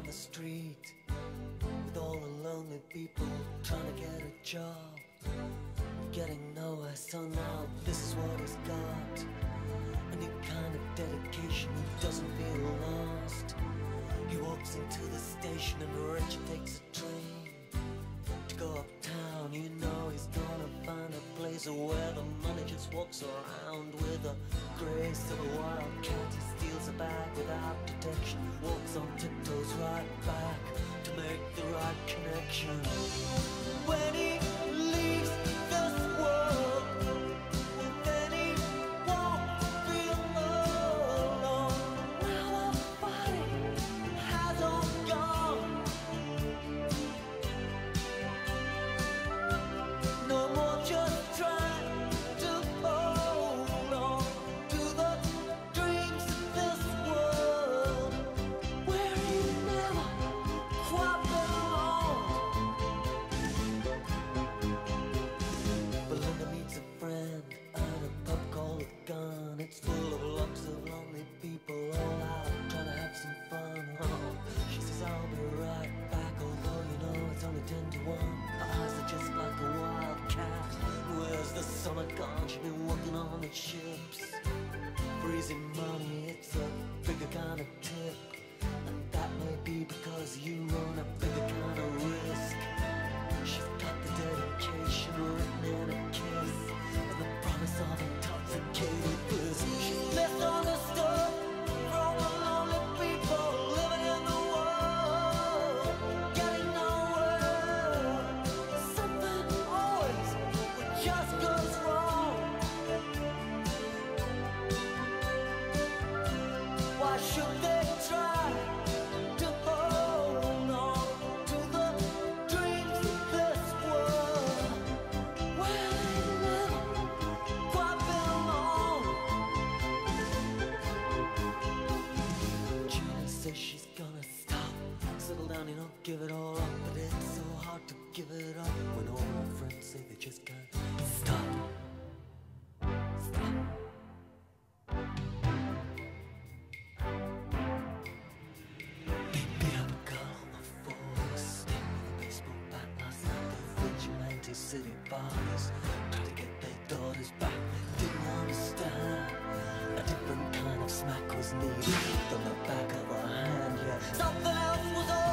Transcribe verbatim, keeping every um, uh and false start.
the street with all the lonely people trying to get a job, getting nowhere. So now this is what he's got, a new kind of dedication. He doesn't feel lost. He walks into the station and Richard takes a train to go uptown. You know he's gonna find a place where the money just walks around with the grace of a wildcat. He steals a bag without detection, walks on tiptoes right back to make the right connection. When he leaves this world, then he won't feel alone. Now the body has all gone. No more just trying to hold on to the dreams of this world where he never quite belonged. Belinda meets a friend at a pub called The Gun. It's full of lots of lonely people all out trying to have some fun. Oh, she says I'll be right back, although you know it's only ten to one. Her eyes are just like a wild cat. Where's the summer gone? She's been working on the ships for easy money. It's a bigger kind of tip, and that may be because you run a bigger kind of risk. She's got the dedication written in a kiss and the promise of intoxicated bliss. She's misunderstood from the lonely people living in the world, getting nowhere. Something always just goes wrong. Why should they try to hold on to the dreams of this world where they never quite belong? Gina says she's gonna stop, settle down, you know, give it all up. But it's so hard to give it up when all my friends say they just can't stop. Stop. He beat up a girl on the force, stabbed with a baseball bat last night. The vigilante city bodies tried to get their daughters back. They didn't understand a different kind of smack was needed than the back of a hand. Yeah, something else was on.